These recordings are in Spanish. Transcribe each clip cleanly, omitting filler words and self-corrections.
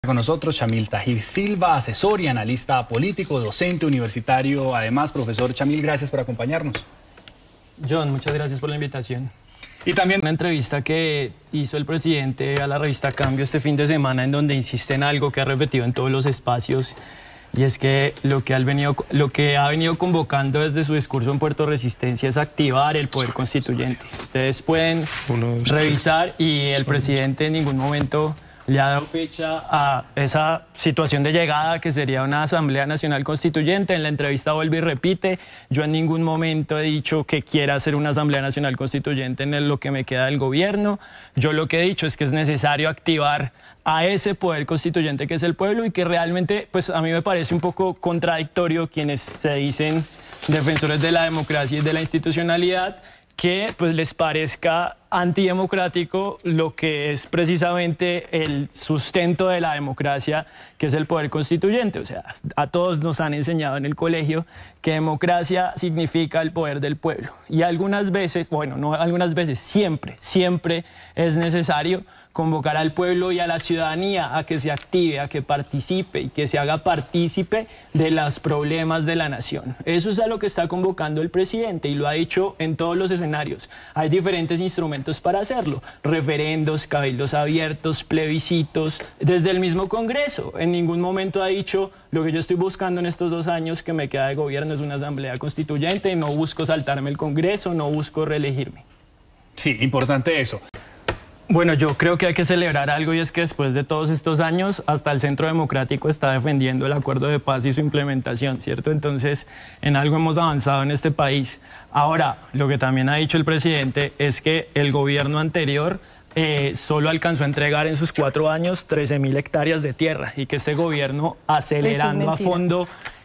Con nosotros Chamil Tajir Silva, asesor y analista político, docente universitario, además profesor. Chamil, gracias por acompañarnos. John, muchas gracias por la invitación. Y también una entrevista que hizo el presidente a la revista Cambio este fin de semana, en donde insiste en algo que ha repetido en todos los espacios, y es que lo que ha venido convocando desde su discurso en Puerto Resistencia es activar el poder constituyente. Ustedes pueden revisar y el presidente en ningún momento le ha dado fecha a esa situación de llegada que sería una Asamblea Nacional Constituyente. En la entrevista vuelve y repite: yo en ningún momento he dicho que quiera hacer una Asamblea Nacional Constituyente en lo que me queda del gobierno. Yo lo que he dicho es que es necesario activar a ese poder constituyente que es el pueblo, y que realmente, pues a mí me parece un poco contradictorio quienes se dicen defensores de la democracia y de la institucionalidad, que pues les parezca antidemocrático lo que es precisamente el sustento de la democracia, que es el poder constituyente. O sea, a todos nos han enseñado en el colegio que democracia significa el poder del pueblo. Y algunas veces, bueno, no algunas veces, siempre es necesario convocar al pueblo y a la ciudadanía a que se active, a que participe y que se haga partícipe de los problemas de la nación. Eso es a lo que está convocando el presidente, y lo ha dicho en todos los escenarios. Hay diferentes instrumentos para hacerlo: referendos, cabildos abiertos, plebiscitos, desde el mismo Congreso. En ningún momento ha dicho: lo que yo estoy buscando en estos 2 años que me queda de gobierno es una asamblea constituyente, no busco saltarme el Congreso, no busco reelegirme. Sí, importante eso. Bueno, yo creo que hay que celebrar algo, y es que después de todos estos años, hasta el Centro Democrático está defendiendo el acuerdo de paz y su implementación, ¿cierto? Entonces, en algo hemos avanzado en este país. Ahora, lo que también ha dicho el presidente es que el gobierno anterior solo alcanzó a entregar en sus 4 años 13.000 hectáreas de tierra, y que este gobierno, acelerando a fondo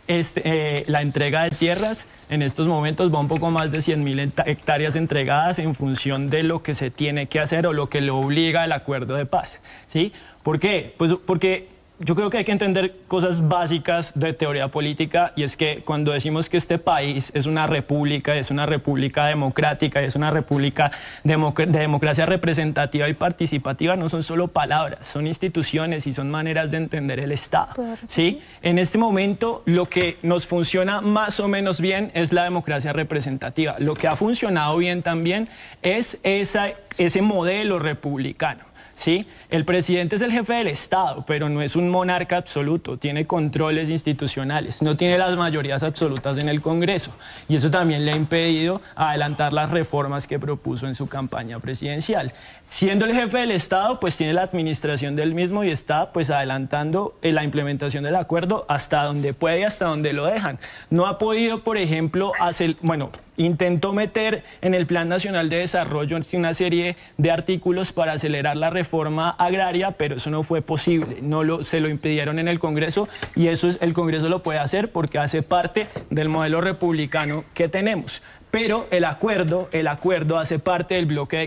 la entrega de tierras, en estos momentos va un poco más de 100.000 hectáreas entregadas en función de lo que se tiene que hacer o lo que lo obliga el acuerdo de paz, ¿sí? ¿Por qué? Pues porque yo creo que hay que entender cosas básicas de teoría política, y es que cuando decimos que este país es una república democrática, es una república de democracia representativa y participativa, no son solo palabras, son instituciones y son maneras de entender el Estado, ¿sí? En este momento lo que nos funciona más o menos bien es la democracia representativa. Lo que ha funcionado bien también es ese modelo republicano, ¿sí? El presidente es el jefe del Estado, pero no es un monarca absoluto, tiene controles institucionales, no tiene las mayorías absolutas en el Congreso, y eso también le ha impedido adelantar las reformas que propuso en su campaña presidencial. Siendo el jefe del Estado, pues tiene la administración del mismo y está pues adelantando la implementación del acuerdo hasta donde puede y hasta donde lo dejan. No ha podido, por ejemplo, intentó meter en el Plan Nacional de Desarrollo una serie de artículos para acelerar la reforma agraria, pero eso no fue posible, se lo impidieron en el Congreso, y eso el Congreso lo puede hacer porque hace parte del modelo republicano que tenemos. Pero el acuerdo hace parte del bloque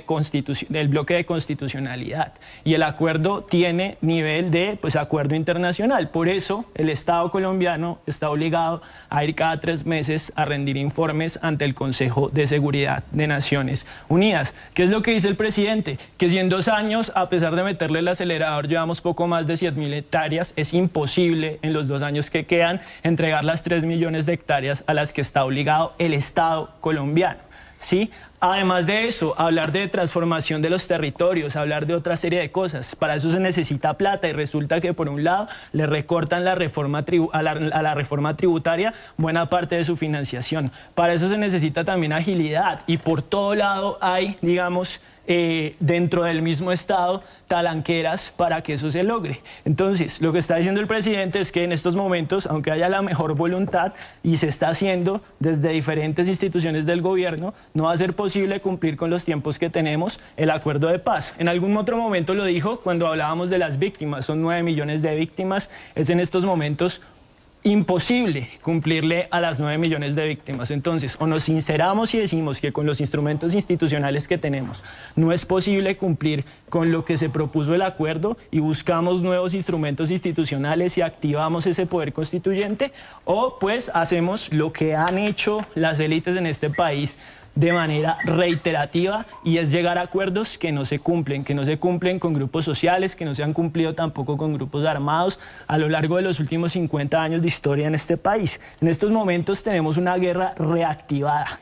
de constitucionalidad, y el acuerdo tiene nivel de acuerdo internacional. Por eso el Estado colombiano está obligado a ir cada 3 meses a rendir informes ante el Consejo de Seguridad de Naciones Unidas. ¿Qué es lo que dice el presidente? Que si en 2 años, a pesar de meterle el acelerador, llevamos poco más de 100.000 hectáreas, es imposible en los 2 años que quedan entregar las 3 millones de hectáreas a las que está obligado el Estado colombiano, ¿sí? Además de eso, hablar de transformación de los territorios, hablar de otra serie de cosas, para eso se necesita plata, y resulta que por un lado le recortan a la reforma tributaria buena parte de su financiación. Para eso se necesita también agilidad, y por todo lado hay, digamos, dentro del mismo Estado, talanqueras para que eso se logre. Entonces, lo que está diciendo el presidente es que en estos momentos, aunque haya la mejor voluntad y se está haciendo desde diferentes instituciones del gobierno, no va a ser posible cumplir con los tiempos que tenemos el acuerdo de paz. En algún otro momento lo dijo cuando hablábamos de las víctimas: son 9 millones de víctimas, es en estos momentos imposible cumplirle a las 9 millones de víctimas. Entonces, o nos sinceramos y decimos que con los instrumentos institucionales que tenemos no es posible cumplir con lo que se propuso el acuerdo, y buscamos nuevos instrumentos institucionales y activamos ese poder constituyente, o pues hacemos lo que han hecho las élites en este país de manera reiterativa y es llegar a acuerdos que no se cumplen con grupos sociales, que no se han cumplido tampoco con grupos armados a lo largo de los últimos 50 años de historia en este país. En estos momentos tenemos una guerra reactivada,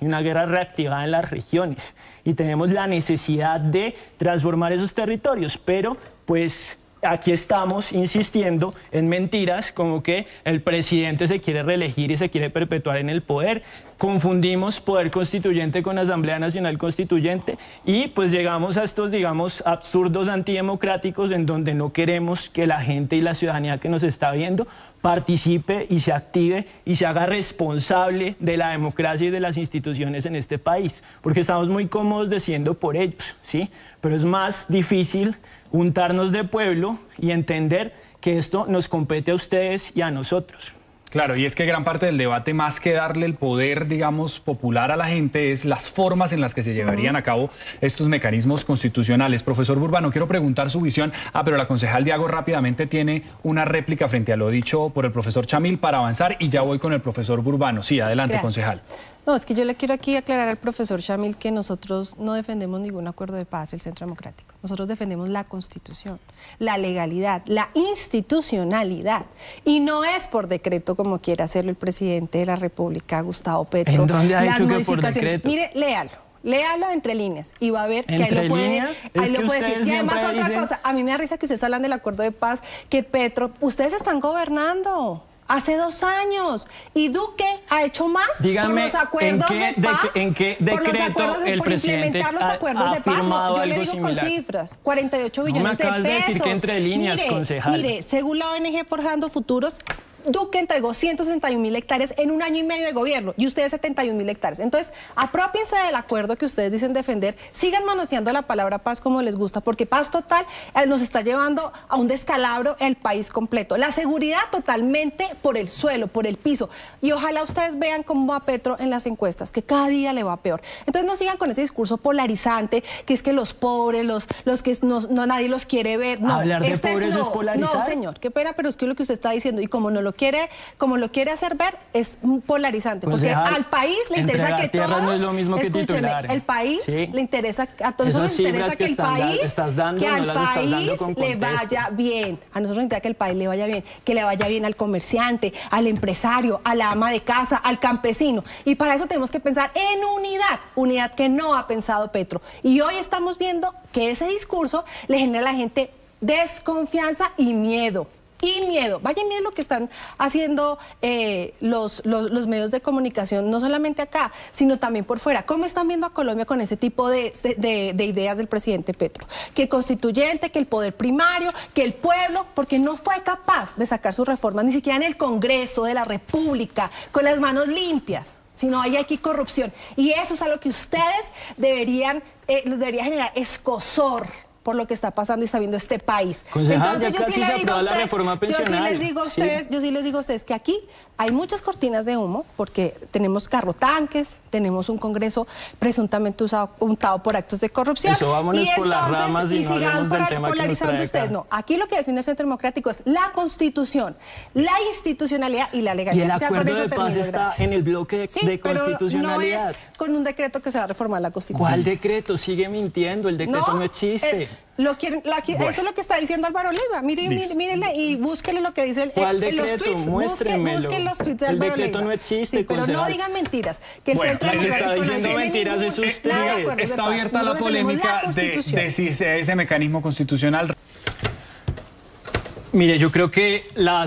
en las regiones y tenemos la necesidad de transformar esos territorios, pero pues aquí estamos insistiendo en mentiras como que el presidente se quiere reelegir y se quiere perpetuar en el poder. Confundimos poder constituyente con Asamblea Nacional Constituyente y pues llegamos a estos, digamos, absurdos antidemocráticos en donde no queremos que la gente y la ciudadanía que nos está viendo participe y se active y se haga responsable de la democracia y de las instituciones en este país, porque estamos muy cómodos diciendo por ellos, ¿sí? Pero es más difícil untarnos de pueblo y entender que esto nos compete a ustedes y a nosotros. Claro, y es que gran parte del debate, más que darle el poder, digamos, popular a la gente, es las formas en las que se llevarían a cabo estos mecanismos constitucionales. Profesor Burbano, quiero preguntar su visión. Pero la concejal Diago rápidamente tiene una réplica frente a lo dicho por el profesor Chamil para avanzar y ya voy con el profesor Burbano. Sí, adelante, gracias, concejal. No, es que yo le quiero aquí aclarar al profesor Chamil que nosotros no defendemos ningún acuerdo de paz del Centro Democrático. Nosotros defendemos la Constitución, la legalidad, la institucionalidad. Y no es por decreto como quiere hacerlo el presidente de la República, Gustavo Petro. ¿En dónde ha dicho que por decreto? Mire, léalo entre líneas y va a ver que ahí lo puede decir. Y además otra cosa, a mí me da risa que ustedes hablan del acuerdo de paz, que Petro, ustedes están gobernando hace 2 años y Duque ha hecho más. Dígame, por los acuerdos de paz, ¿en qué decreto el presidente implementar los acuerdos de paz? No, yo le digo similar con cifras, 48 billones de pesos. De decir que entre líneas, concejal. Mire, según la ONG Forjando Futuros, Duque entregó 161.000 hectáreas en 1 año y medio de gobierno y ustedes 71.000 hectáreas. Entonces, apropiense del acuerdo que ustedes dicen defender, sigan manoseando la palabra paz como les gusta, porque paz total nos está llevando a un descalabro el país completo. La seguridad totalmente por el suelo, por el piso. Y ojalá ustedes vean cómo va Petro en las encuestas, que cada día le va peor. Entonces, no sigan con ese discurso polarizante, que es que los pobres, los que nadie los quiere ver. No, hablar de pobres es polarizar. No, señor, qué pena, pero es que lo que usted está diciendo, y como lo quiere hacer ver, es polarizante, porque al país le interesa que todos, no es lo mismo que escúcheme, el país le interesa, a todos nos interesa que el país, que al país le vaya bien, a nosotros nos interesa que el país le vaya bien, que le vaya bien al comerciante, al empresario, a la ama de casa, al campesino, y para eso tenemos que pensar en unidad que no ha pensado Petro, y hoy estamos viendo que ese discurso le genera a la gente desconfianza y miedo. Vaya, miren lo que están haciendo los medios de comunicación, no solamente acá, sino también por fuera. ¿Cómo están viendo a Colombia con ese tipo de ideas del presidente Petro? Que el constituyente, que el poder primario, que el pueblo, porque no fue capaz de sacar sus reformas, ni siquiera en el Congreso de la República, con las manos limpias, sino hay aquí corrupción. Y eso es algo que ustedes les debería generar escozor por lo que está pasando y está viendo este país. Concejal, entonces, yo sí les digo a ustedes, yo sí les digo a ustedes que aquí hay muchas cortinas de humo, porque tenemos carrotanques, tenemos un Congreso presuntamente untado por actos de corrupción. Eso, vámonos por las ramas y no hablemos del tema que nos trae acá. No, aquí lo que defiende el Centro Democrático es la Constitución, la institucionalidad y la legalidad. Y el acuerdo de paz está en el bloque de constitucionalidad. No es con un decreto que se va a reformar la Constitución. ¿Cuál decreto? Sigue mintiendo, el decreto no existe. Eso es lo que está diciendo Álvaro Leiva. Mírenle y búsquele lo que dice los tweets. Muéstrenmelo. Busquen los tweets de Álvaro Leiva. El decreto no existe, pero no digan mentiras. Que el Centro Democrático está diciendo mentiras es usted. Está abierta la polémica de si ese mecanismo constitucional. Mire, yo creo que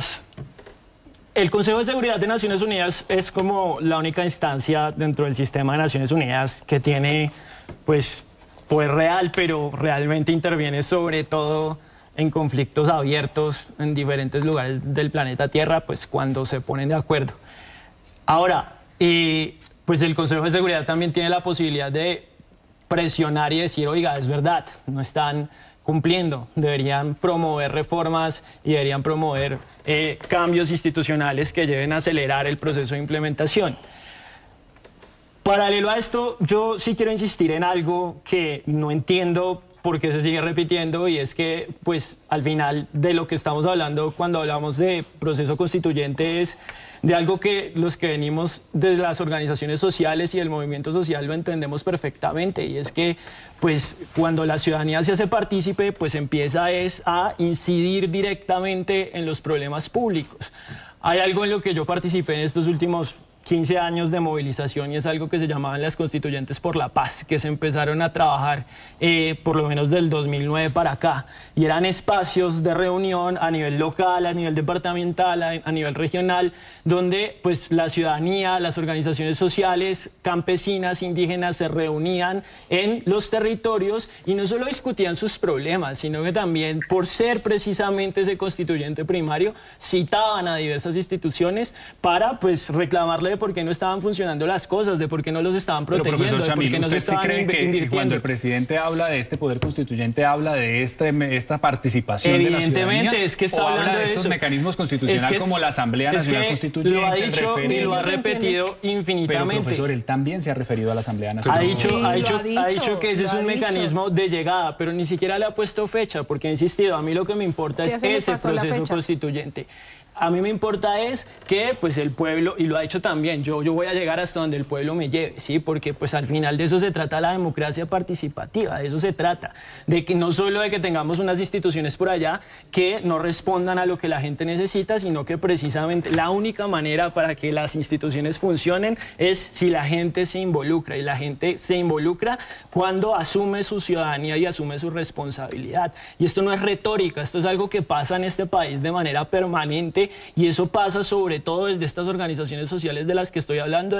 el Consejo de Seguridad de Naciones Unidas es como la única instancia dentro del sistema de Naciones Unidas que tiene, pues real, pero realmente interviene sobre todo en conflictos abiertos en diferentes lugares del planeta Tierra, pues cuando se ponen de acuerdo. Ahora, pues el Consejo de Seguridad también tiene la posibilidad de presionar y decir, oiga, es verdad, no están cumpliendo, deberían promover reformas y deberían promover cambios institucionales que lleven a acelerar el proceso de implementación. Paralelo a esto, yo sí quiero insistir en algo que no entiendo por qué se sigue repitiendo, y es que pues al final de lo que estamos hablando cuando hablamos de proceso constituyente es de algo que los que venimos de las organizaciones sociales y el movimiento social lo entendemos perfectamente, y es que pues cuando la ciudadanía se hace partícipe, pues empieza a incidir directamente en los problemas públicos. Hay algo en lo que yo participé en estos últimos 15 años de movilización, y es algo que se llamaban las constituyentes por la paz, que se empezaron a trabajar por lo menos del 2009 para acá, y eran espacios de reunión a nivel local, a nivel departamental, a nivel regional, donde pues la ciudadanía, las organizaciones sociales, campesinas, indígenas se reunían en los territorios y no solo discutían sus problemas, sino que también, por ser precisamente ese constituyente primario, citaban a diversas instituciones para pues reclamarle de por qué no estaban funcionando las cosas, de por qué no los estaban protegiendo. Pero, profesor Chamil, de por qué no ¿usted sí cree que cuando el presidente habla de este poder constituyente, habla de esta participación de la ciudadanía? Evidentemente, es que está hablando de estos mecanismos constitucionales como la Asamblea Nacional Constituyente? Lo ha dicho y lo ha repetido infinitamente. Pero, profesor, él también se ha referido a la Asamblea Nacional. Ha dicho que ese es un mecanismo de llegada, pero ni siquiera le ha puesto fecha, porque ha insistido, a mí lo que me importa es ese proceso constituyente. A mí me importa es que pues el pueblo, y lo ha hecho también, yo voy a llegar hasta donde el pueblo me lleve, ¿sí? Porque pues al final de eso se trata la democracia participativa, de eso se trata, de que no solo de que tengamos unas instituciones por allá que no respondan a lo que la gente necesita, sino que precisamente la única manera para que las instituciones funcionen es si la gente se involucra, y la gente se involucra cuando asume su ciudadanía y asume su responsabilidad. Y esto no es retórica, esto es algo que pasa en este país de manera permanente, y eso pasa sobre todo desde estas organizaciones sociales de las que estoy hablando,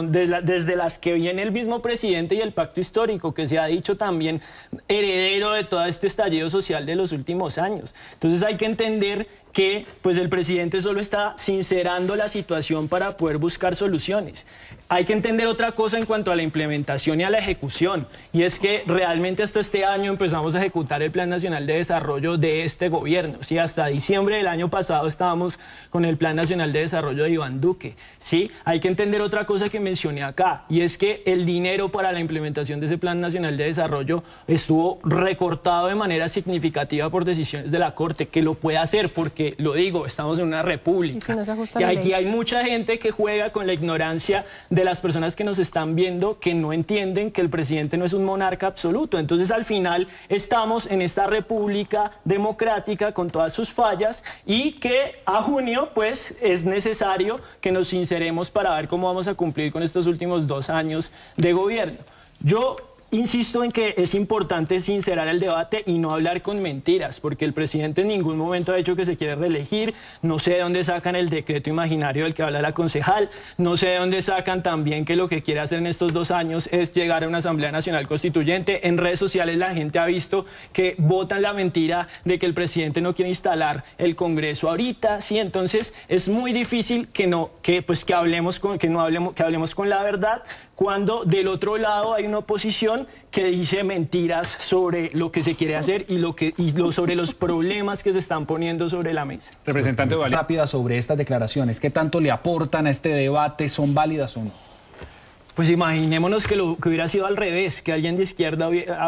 desde las que viene el mismo presidente y el pacto histórico, que se ha dicho también heredero de todo este estallido social de los últimos años. Entonces hay que entender que pues el presidente solo está sincerando la situación para poder buscar soluciones. Hay que entender otra cosa en cuanto a la implementación y a la ejecución, y es que realmente hasta este año empezamos a ejecutar el Plan Nacional de Desarrollo de este gobierno, ¿sí? Hasta diciembre del año pasado estábamos con el Plan Nacional de Desarrollo de Iván Duque, ¿sí? Hay que entender otra cosa que mencioné acá, y es que el dinero para la implementación de ese Plan Nacional de Desarrollo estuvo recortado de manera significativa por decisiones de la Corte, que lo puede hacer porque, lo digo, estamos en una república. Y si no se ajusta y la aquí ley. hay mucha gente que juega con la ignorancia de las personas que nos están viendo, que no entienden que el presidente no es un monarca absoluto. Entonces, al final, estamos en esta república democrática con todas sus fallas, y que a junio, pues, es necesario que nos sinceremos para ver cómo vamos a cumplir con estos últimos 2 años de gobierno. Yo insisto en que es importante sincerar el debate y no hablar con mentiras, porque el presidente en ningún momento ha dicho que se quiere reelegir. No sé de dónde sacan el decreto imaginario del que habla la concejal, no sé de dónde sacan también que lo que quiere hacer en estos 2 años es llegar a una Asamblea Nacional Constituyente. En redes sociales la gente ha visto que votan la mentira de que el presidente no quiere instalar el Congreso ahorita, ¿sí? Entonces es muy difícil que hablemos con la verdad, cuando del otro lado hay una oposición que dice mentiras sobre lo que se quiere hacer y sobre los problemas que se están poniendo sobre la mesa. Representante Duvalde, rápida sobre estas declaraciones, ¿qué tanto le aportan a este debate? ¿Son válidas o no? Pues imaginémonos que hubiera sido al revés, que alguien de izquierda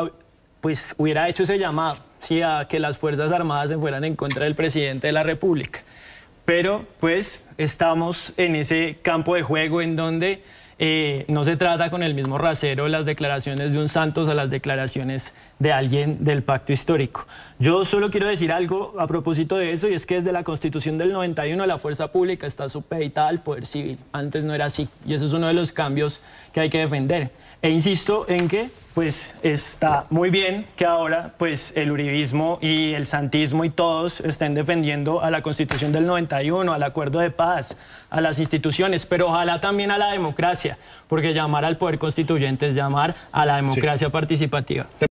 hubiera hecho ese llamado, ¿sí? A que las Fuerzas Armadas se fueran en contra del presidente de la República. Pero pues estamos en ese campo de juego en donde no se trata con el mismo rasero las declaraciones de un Santos a las declaraciones de alguien del pacto histórico. Yo solo quiero decir algo a propósito de eso, y es que desde la Constitución del 91 la fuerza pública está supeditada al poder civil. Antes no era así, y eso es uno de los cambios que hay que defender. E insisto en que pues está muy bien que ahora pues el uribismo y el santismo y todos estén defendiendo a la Constitución del 91, al acuerdo de paz, a las instituciones, pero ojalá también a la democracia, porque llamar al poder constituyente es llamar a la democracia participativa.